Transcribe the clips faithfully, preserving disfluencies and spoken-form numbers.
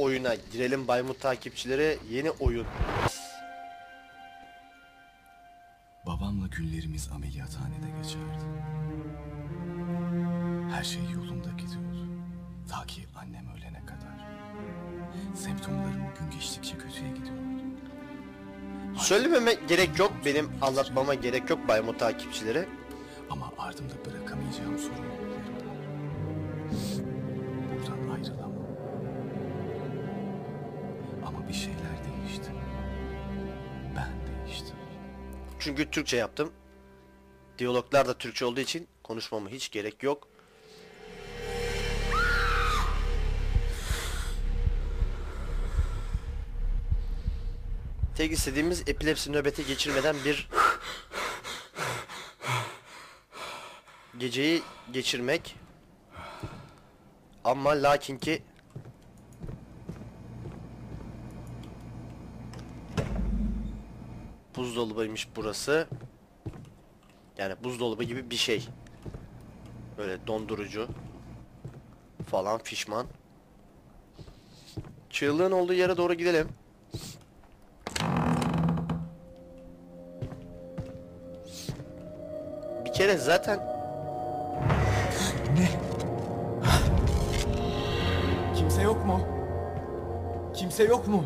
oyuna girelim Baymut takipçileri. Yeni oyun. Babamla günlerimiz ameliyathanede geçerdi. Her şey yolunda gidiyordu. Ta ki annem ölene kadar. Semptomlarım gün geçtikçe kötüye gidiyordu. Söylememe gerek yok, benim anlatmama gerek yok Baymut takipçileri. Ama ardımda bırakamayacağım sorumluluklarım var. Buradan ayrılamam. Ama bir şeyler değişti. Ben değiştim. Çünkü Türkçe yaptım. Diyaloglar da Türkçe olduğu için konuşmama hiç gerek yok. Tek istediğimiz epilepsi nöbeti geçirmeden bir geceyi geçirmek. Ama lakin ki buzdolabıymış burası. Yani buzdolabı gibi bir şey. Böyle dondurucu falan fişman. Çığlığın olduğu yere doğru gidelim. Bir kere zaten Ne? Kimse yok mu? Kimse yok mu?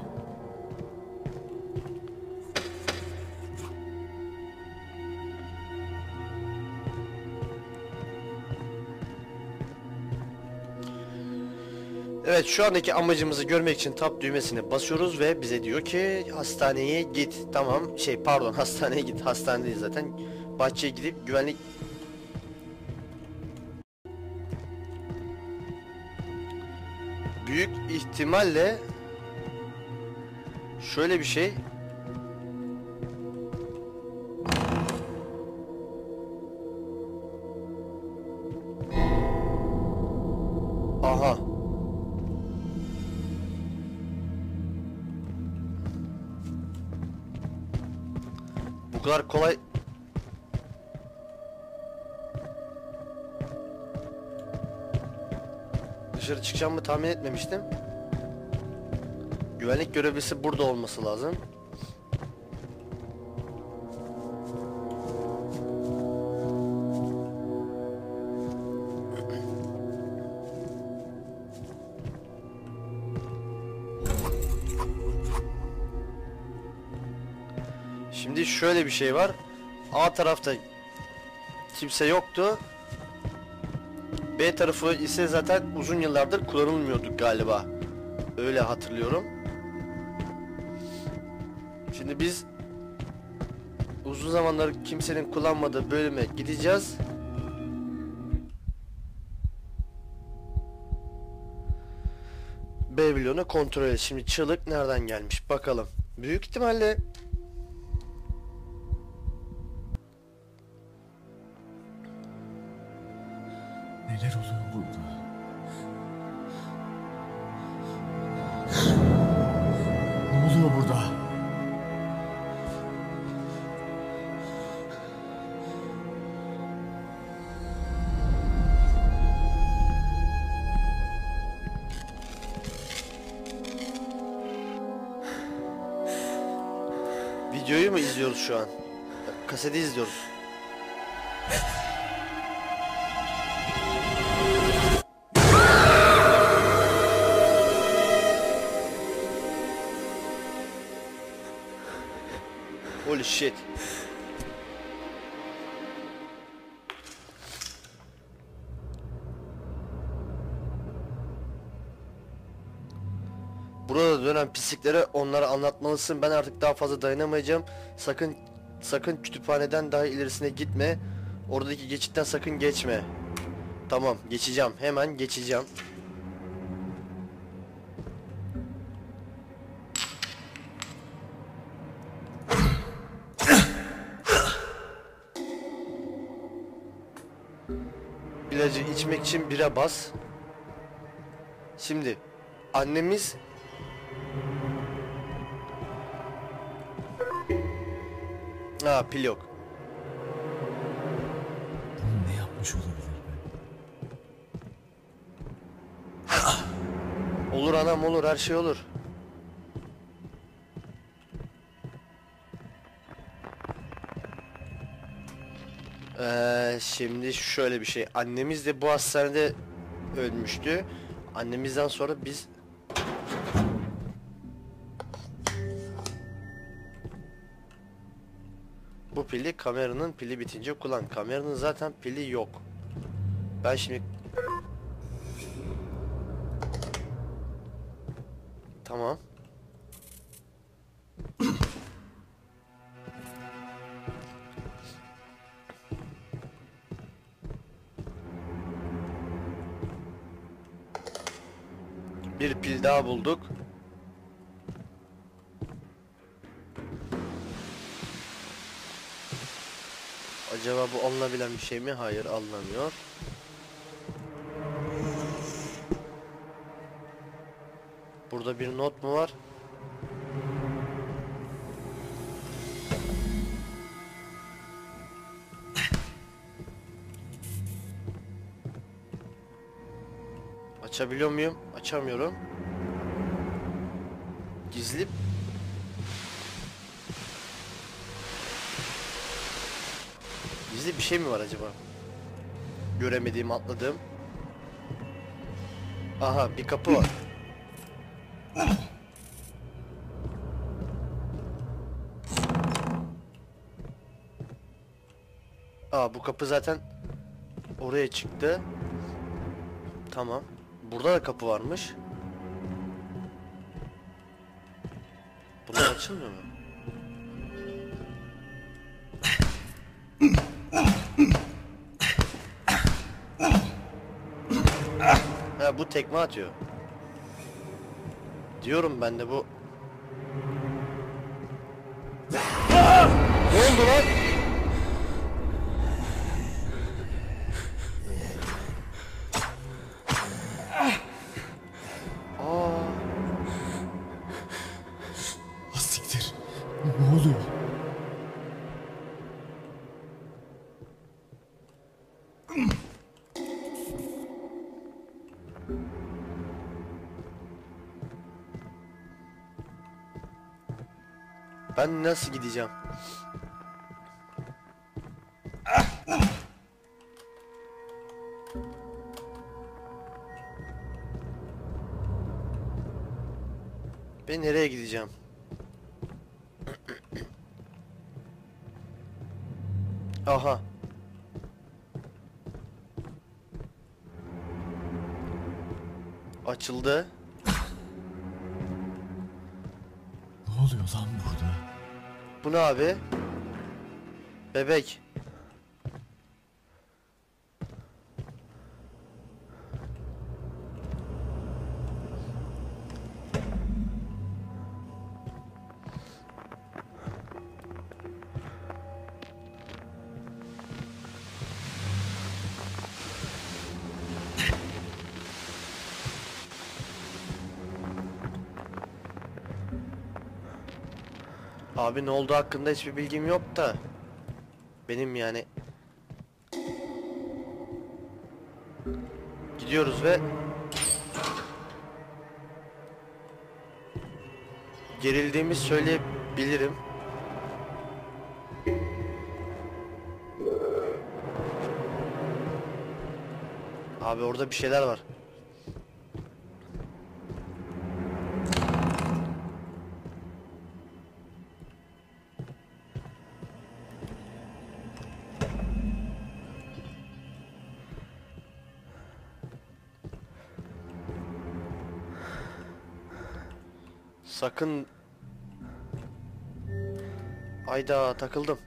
evet, şu andaki amacımızı görmek için tab düğmesine basıyoruz ve bize diyor ki hastaneye git. Tamam, şey pardon, hastaneye git. Hastanedeyiz zaten. Bahçeye gidip güvenlik büyük ihtimalle şöyle bir şey. Aha. Bu kadar kolay. Dışarı çıkacağımı tahmin etmemiştim. Güvenlik görevlisi burada olması lazım. Şimdi şöyle bir şey var. A tarafta kimse yoktu. B tarafı ise zaten uzun yıllardır kullanılmıyordu galiba. Öyle hatırlıyorum. Şimdi biz uzun zamandır kimsenin kullanmadığı bölüme gideceğiz. B bloğunu kontrol et. Şimdi çığlık nereden gelmiş bakalım. Büyük ihtimalle Neler oluyor burada? Ne oluyor burada? videoyu mu izliyoruz şu an? Kaseti izliyoruz. Holy shit. Burada dönen pisliklere onlara anlatmalısın. Ben artık daha fazla dayanamayacağım. Sakın sakın kütüphaneden daha ilerisine gitme. Oradaki geçitten sakın geçme. Tamam, geçeceğim. Hemen geçeceğim. İlacı içmek için bire bas. Şimdi annemiz ha pil yok. Bunu ne yapmış olabilir Olur anam, olur, her şey olur. Ee, şimdi şöyle bir şey. Annemiz de bu hastanede ölmüştü. Annemizden sonra biz... Bu pili kameranın pili bitince kullan. Kameranın zaten pili yok. Ben şimdi... Tamam. Bir pil daha bulduk. Acaba bu alınabilen bir şey mi? Hayır, alınamıyor. Burada bir not mu var? Açabiliyor muyum? Açamıyorum. Gizli. Gizli bir şey mi var acaba? Göremediğim, atladığım. Aha, bir kapı var. Aa, bu kapı zaten oraya çıktı. Tamam. Burada da kapı varmış. Bunlar açılmıyor mu? Ha, bu tekme atıyor. Diyorum ben de bu. Ne oldu lan? Aa. Ha siktir. Ne oluyor? Ben nasıl gideceğim? Ben nereye gideceğim? Aha. Açıldı. Ne oluyor lan burada? Bu ne abi? Bebek. Abi ne oldu hakkında hiçbir bilgim yok da. Benim yani. Gidiyoruz ve gerildiğimi söyleyebilirim. Abi orada bir şeyler var. Sakın. Ayda takıldım.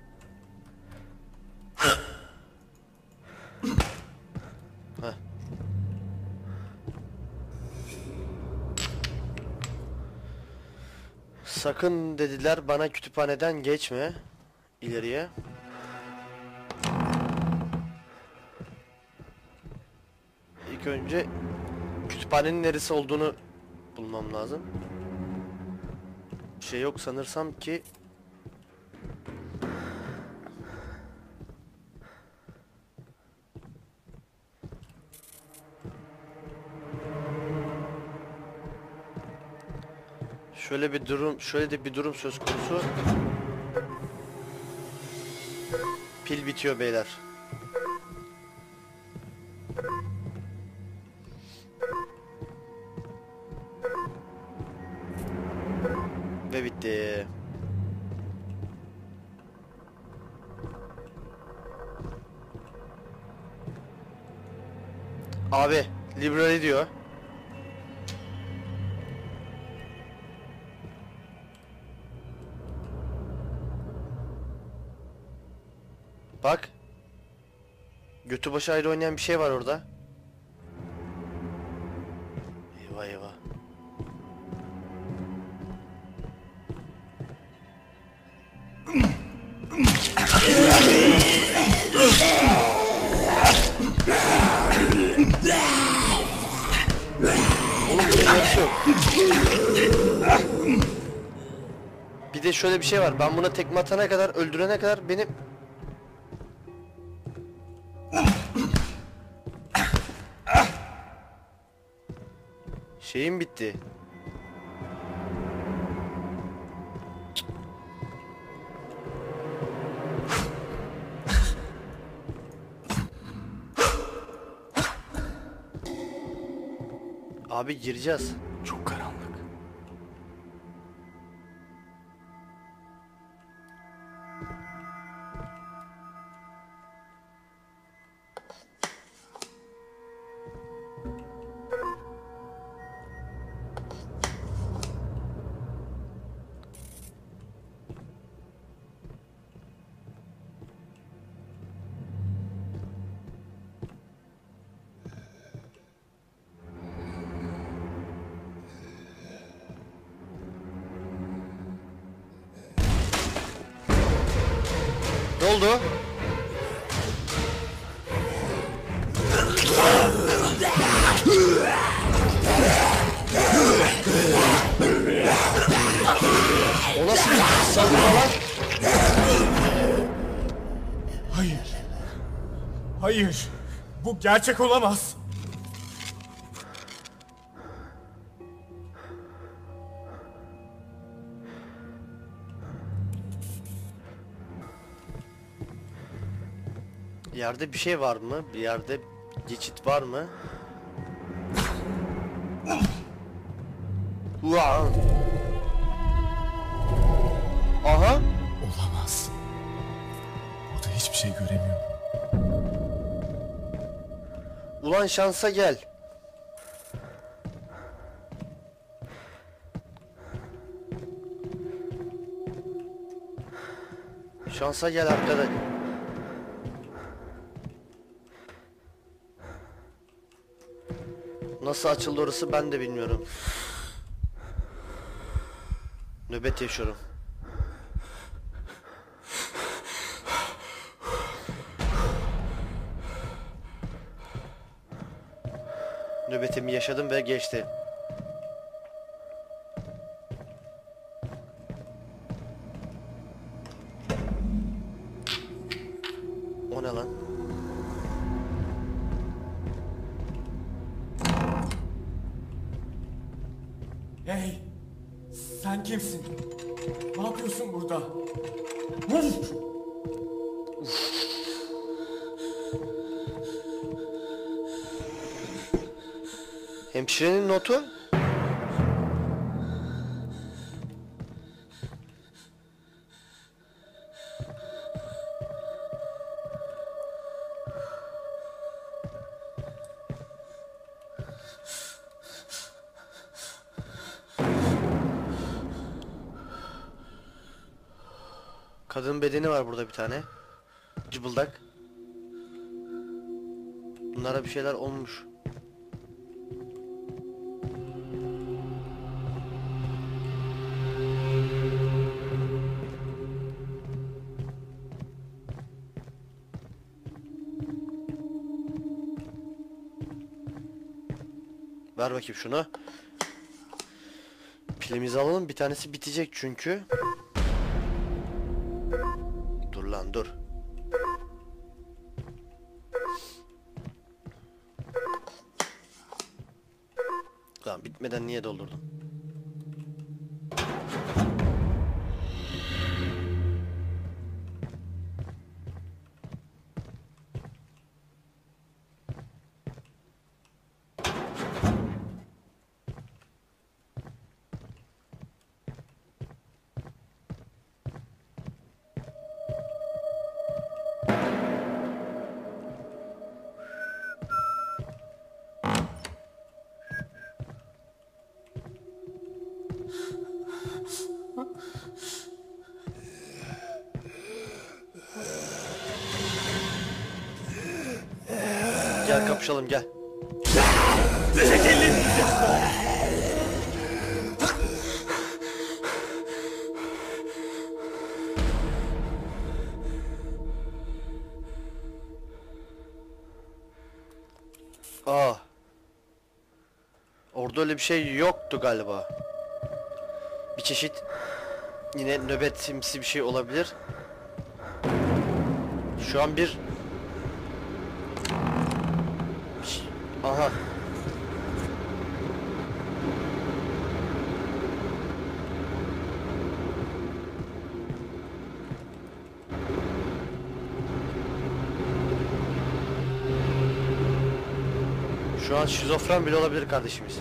Heh. Sakın dediler bana, kütüphaneden geçme ileriye. İlk önce kütüphanenin neresi olduğunu bulmam lazım. Bir şey yok sanırsam ki. Şöyle bir durum, şöyle de bir durum söz konusu. Pil bitiyor beyler. Ve bitti. Abi, library diyor. Bak. Götü başı ayrı oynayan bir şey var orada. Eyvah eyvah. Oğlum bunun yarısı yok. Bir de şöyle bir şey var. Ben buna tekme atana kadar, öldürene kadar benim... Şeyim bitti. Abi gireceğiz. Çok karanlık. Ne oldu? O nasıl bir saldırı lan? Hayır. Hayır. Bu gerçek olamaz. Yerde bir şey var mı? Bir yerde geçit var mı? Ulan. Aha. Olamaz. O da hiçbir şey göremiyor. Ulan şansa gel. Şansa gel arkadaş. Nasıl açıldı orası ben de bilmiyorum. Nöbet yaşıyorum. Nöbetimi yaşadım ve geçti. O ne lan? Hey! Sen kimsin? Ne yapıyorsun burada? Hemşirenin notu? Kadın bedeni var burada bir tane. Cıbıldak. Bunlara bir şeyler olmuş. Ver bakayım şunu. Pilimizi alalım. Bir tanesi bitecek çünkü. Dur lan dur. Lan bitmeden niye doldurdum? Gel kapışalım gel. Aa. Orada öyle bir şey yoktu galiba. Bir çeşit yine nöbetimsi bir şey olabilir. Şu an bir aha. Şu an şizofren bile olabilir kardeşimiz.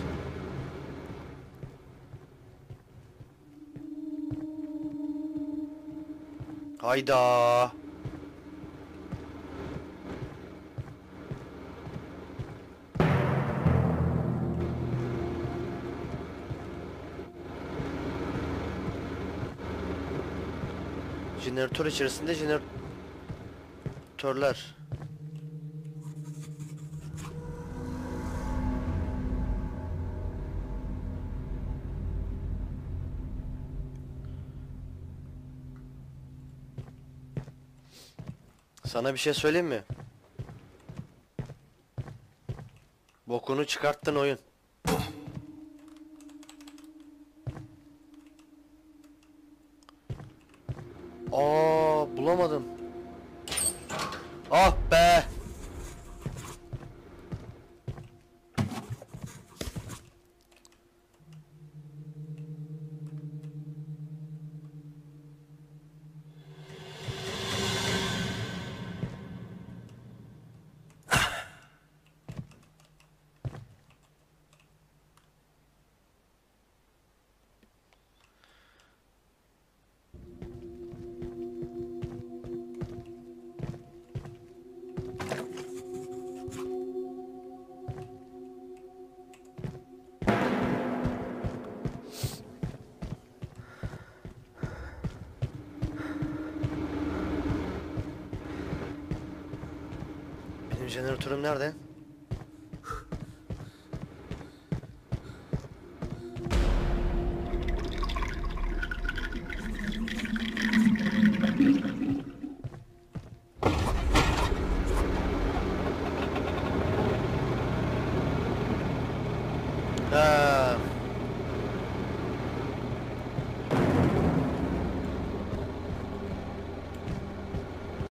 Hayda. Jeneratör içerisinde jeneratörler. Sana bir şey söyleyeyim mi? Bokunu çıkarttın oyun. Aa, bulamadım. Ah be. Benim jeneratörüm nerede? Ha.